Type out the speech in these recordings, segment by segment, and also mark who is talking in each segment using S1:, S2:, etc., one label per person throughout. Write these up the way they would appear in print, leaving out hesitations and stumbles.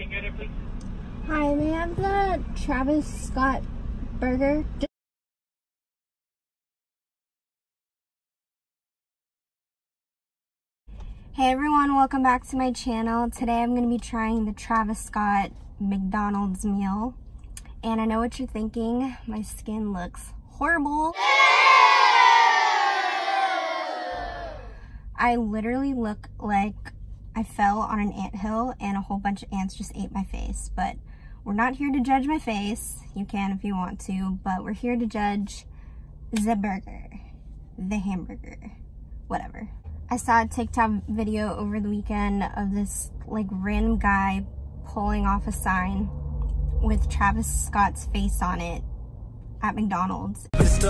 S1: take your order, please?
S2: Hi, may I have the Travis Scott burger? Hey everyone, welcome back to my channel. Today I'm going to be trying the Travis Scott McDonald's meal. And I know what you're thinking, my skin looks horrible. I literally look like I fell on an anthill and a whole bunch of ants just ate my face. But we're not here to judge my face. You can if you want to, but we're here to judge the burger, the hamburger, whatever. I saw a TikTok video over the weekend of this like random guy pulling off a sign with Travis Scott's face on it at McDonald's.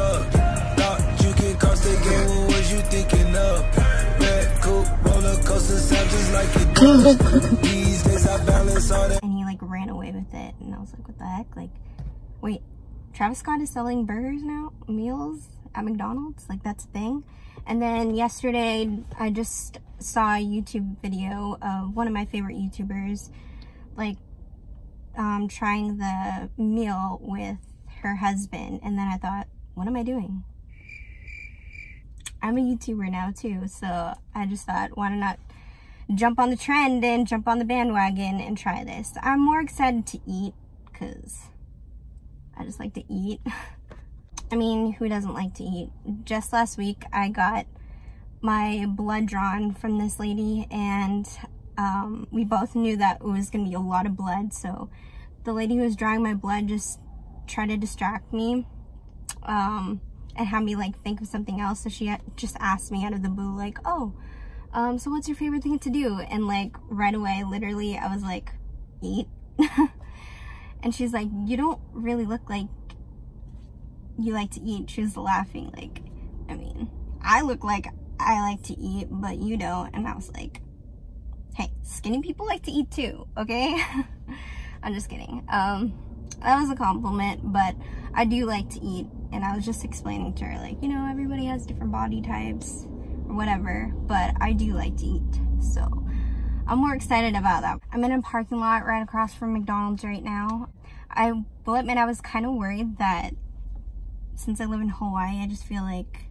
S2: And he like ran away with it, and I was like, what the heck? Like, wait, Travis Scott is selling burgers now, meals at McDonald's? Like, that's a thing? And then yesterday, I just saw a YouTube video of one of my favorite YouTubers, like, trying the meal with her husband. And then I thought, what am I doing? I'm a YouTuber now too, so I just thought, why not jump on the trend and jump on the bandwagon and try this. I'm more excited to eat because I just like to eat. I mean, who doesn't like to eat? Just last week, I got my blood drawn from this lady, and we both knew that it was going to be a lot of blood, so the lady who was drawing my blood just tried to distract me and have me, like, think of something else. So she just asked me out of the blue, like, oh, so what's your favorite thing to do? And, like, right away, literally, I was like, eat. And she's like, you don't really look like you like to eat. She was laughing, like, I mean, I look like I like to eat, but you don't. And I was like, hey, skinny people like to eat too, okay? I'm just kidding. That was a compliment, but I do like to eat. And I was just explaining to her, like, you know, everybody has different body types or whatever, but I do like to eat. So I'm more excited about that. I'm in a parking lot right across from McDonald's right now. I will admit I was kind of worried that since I live in Hawaii, I just feel like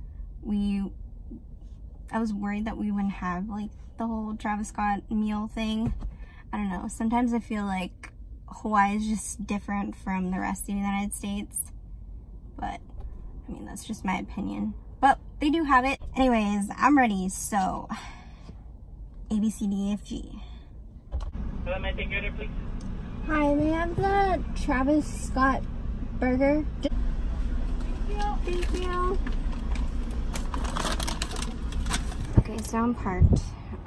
S2: I was worried that we wouldn't have like the whole Travis Scott meal thing. I don't know. Sometimes I feel like Hawaii is just different from the rest of the United States. But, I mean, that's just my opinion. But they do have it. Anyways, I'm ready. So, A, B, C, D, E, F, G.
S1: Hello, may I take your order, please?
S2: Hi, may I have the Travis Scott burger? Thank you. Okay, so I'm parked.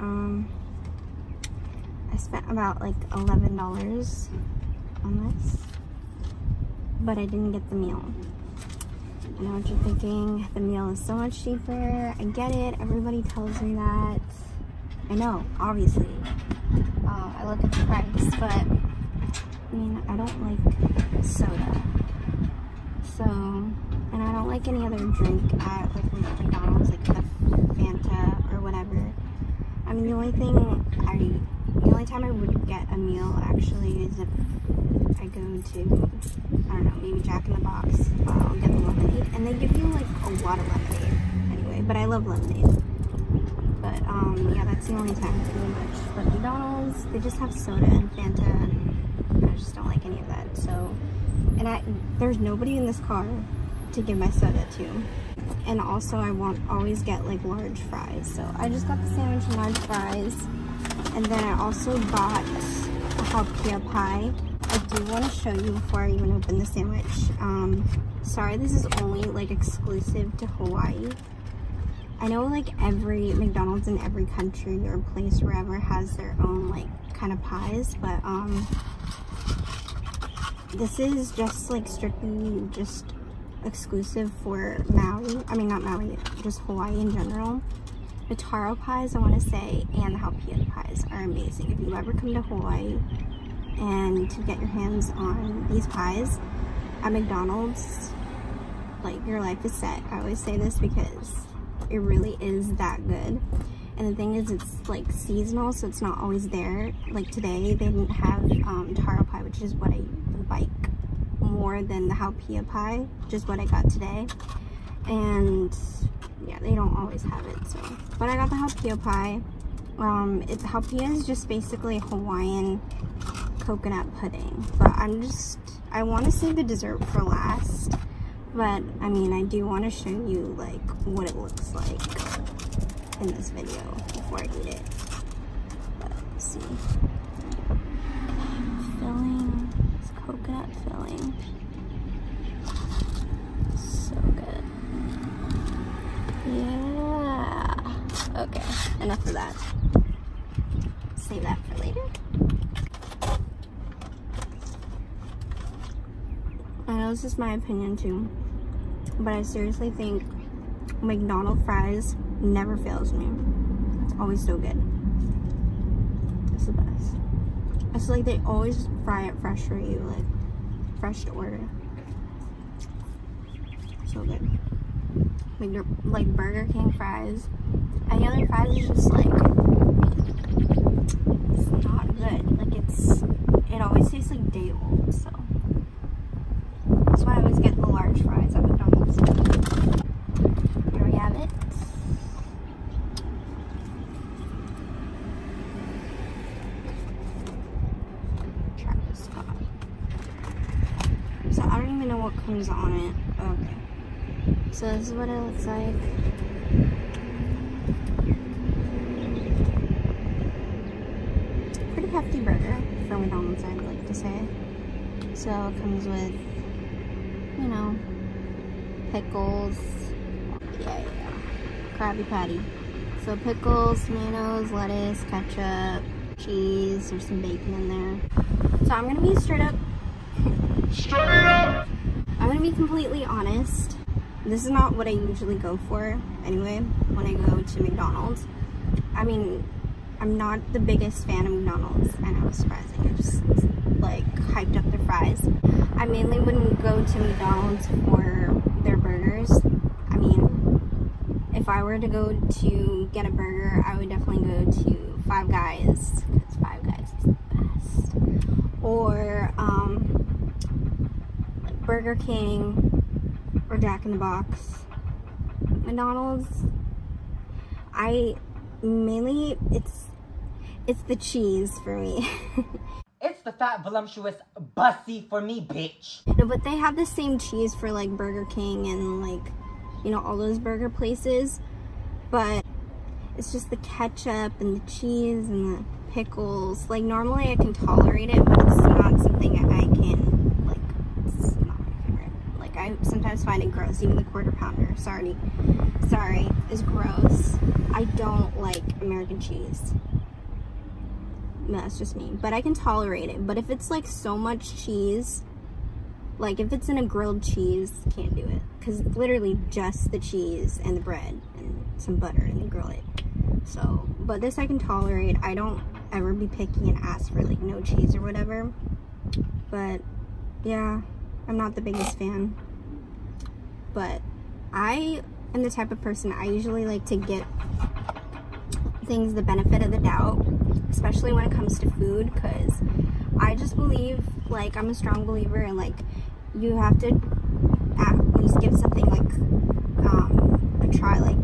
S2: I spent about like $11 on this, but I didn't get the meal. I know what you're thinking. The meal is so much cheaper. I get it. Everybody tells me that. I know, obviously. I look at the price, but I mean, I don't like soda. So, and I don't like any other drink at like McDonald's, like the Fanta or whatever. I mean, the only time I would get a meal actually is if I go to, I don't know, maybe Jack in the Box. I'll get the lemonade, and they give you like a lot of lemonade anyway, but I love lemonade. But yeah, that's the only time pretty much. But McDonald's, they just have soda and Fanta, and I just don't like any of that. So, and there's nobody in this car to give my soda to. And also I won't always get like large fries. So I just got the sandwich and large fries. And then I also got a jalapeno pie. I do want to show you before I even open the sandwich. Sorry, this is only like exclusive to Hawaii. I know like every McDonald's in every country or place wherever has their own like kind of pies, but this is just like strictly just exclusive for Maui. I mean, not Maui, just Hawaii in general. The taro pies, I want to say, and the jalapeno pies are amazing. If you ever come to Hawaii and to get your hands on these pies at McDonald's, like, your life is set. I always say this because it really is that good. And the thing is, it's like seasonal, so it's not always there. Like today, they didn't have taro pie, which is what I like more than the haupia pie, which is what I got today. And yeah, they don't always have it, so. But I got the haupia pie. Haupia is just basically Hawaiian coconut pudding. But I want to save the dessert for last. But, I mean, I do want to show you, like, what it looks like in this video before I eat it. But, let's see. Filling. It's coconut filling. So good. Yeah. Okay, enough of that. Save that for later. I know this is my opinion too, but I seriously think McDonald's fries never fails me. It's always so good. It's the best. It's like they always fry it fresh for you, like fresh to order. So good. Like Burger King fries. Any other fries is just like, it's not good. Like it always tastes like day old, so. That's why I always get the large fries at McDonald's. Here we have it. Travis Scott. So I don't even know what comes on it. Okay. So this is what it looks like. Pretty hefty burger for McDonald's, I'd like to say. So it comes with, you know, pickles. Yeah. Krabby Patty. So pickles, tomatoes, lettuce, ketchup, cheese, there's some bacon in there. So I'm gonna be straight up. I'm gonna be completely honest. This is not what I usually go for anyway when I go to McDonald's. I mean, I'm not the biggest fan of McDonald's. I know it's surprising. I just like hyped up their fries. I mainly wouldn't go to McDonald's for their burgers. I mean, if I were to go to get a burger, I would definitely go to Five Guys, because Five Guys is the best. Or like Burger King or Jack in the Box. McDonald's, mainly it's the cheese for me.
S3: It's the fat, voluptuous bussy for me, bitch.
S2: No, but they have the same cheese for like Burger King and like, you know, all those burger places. But it's just the ketchup and the cheese and the pickles. Like normally I can tolerate it, but it's not something I can, like, it's not my favorite. Like I sometimes find it gross, even the Quarter Pounder. Sorry, is gross. I don't like American cheese. No, that's just me, but I can tolerate it. But if it's like so much cheese, like if it's in a grilled cheese, can't do it, because it's literally just the cheese and the bread and some butter and you grill it. So, but this I can tolerate. I don't ever be picky and ask for like no cheese or whatever. But yeah, I'm not the biggest fan. But I am the type of person, I usually like to get things the benefit of the doubt, especially when it comes to food, because I just believe, like, I'm a strong believer in, like, you have to at least give something like a try like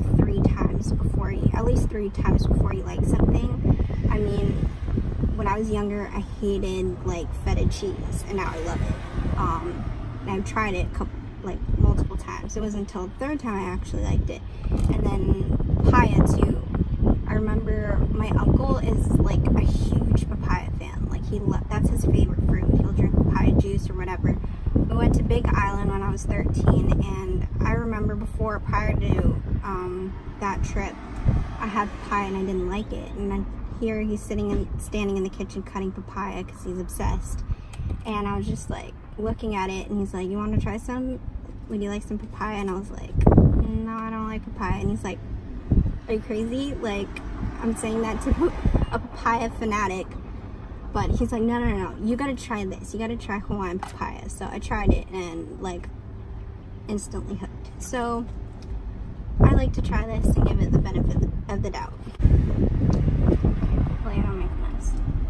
S2: at least three times before you like something. I mean, when I was younger, I hated like feta cheese, and now I love it. And I've tried it multiple times. It wasn't until the third time I actually liked it. And then papaya too. I remember my uncle is like a huge papaya fan. Like that's his favorite fruit. He'll drink papaya juice or whatever. We went to Big Island when I was 13, and I remember prior to that trip, I had papaya and I didn't like it. And then here he's standing in the kitchen cutting papaya because he's obsessed. And I was just like looking at it, and he's like, "You want to try some? Would you like some papaya?" And I was like, "No, I don't like papaya." And he's like, "Are you crazy?" Like, I'm saying that to a papaya fanatic. But he's like, no, you gotta try this. You gotta try Hawaiian papaya. So I tried it and like instantly hooked. So I like to try this and give it the benefit of the doubt. Hopefully I don't make a mess.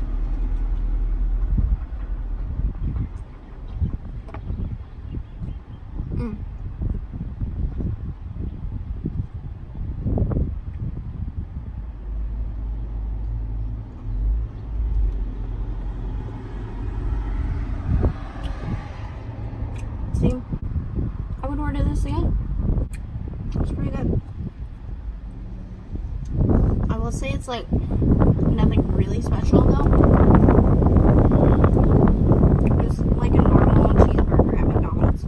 S2: See, I would order this again. It's pretty good. I will say it's like nothing really special though. It's like a normal cheeseburger at McDonald's.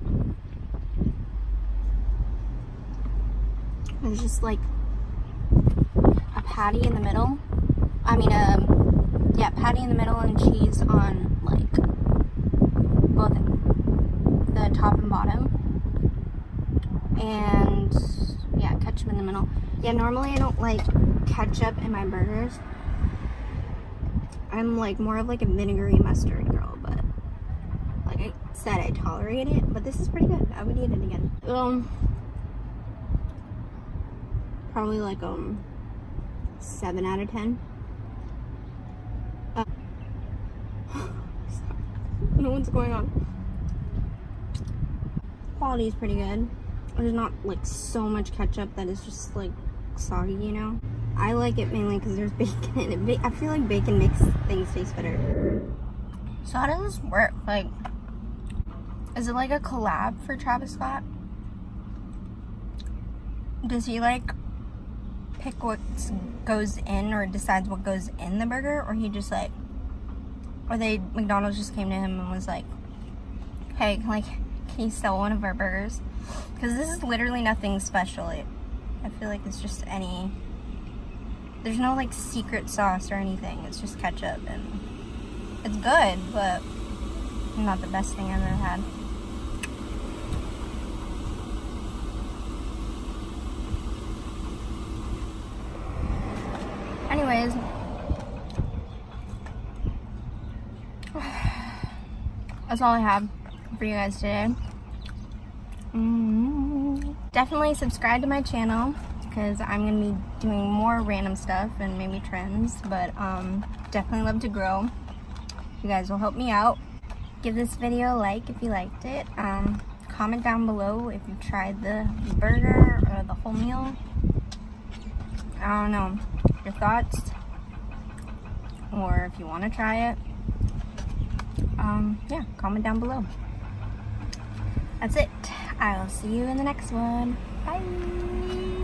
S2: There's just like a patty in the middle. I mean, yeah, patty in the middle and cheese on like both the top and bottom. And yeah, ketchup in the middle. Yeah, normally I don't like ketchup in my burgers. I'm like more of like a vinegary mustard girl, but like I said, I tolerate it, but this is pretty good. I would eat it again. Probably like 7 out of 10. I don't know what's going on. Quality is pretty good. There's not like so much ketchup that is just like soggy, you know. I like it mainly because there's bacon in it. I feel like bacon makes things taste better. So how does this work? Like, is it like a collab for Travis Scott? Does he like pick what goes in or decides what goes in the burger, or he just like, or McDonald's just came to him and was like, hey, like, can you sell one of our burgers? Because this is literally nothing special. I feel like it's just there's no like secret sauce or anything. It's just ketchup, and it's good, but not the best thing I've ever had. Anyways, that's all I have for you guys today. Definitely subscribe to my channel because I'm gonna be doing more random stuff and maybe trends, but definitely love to grow. You guys will help me out. Give this video a like if you liked it. Comment down below if you tried the burger or the whole meal. I don't know your thoughts, or if you want to try it. Yeah, comment down below. That's it. I will see you in the next one. Bye.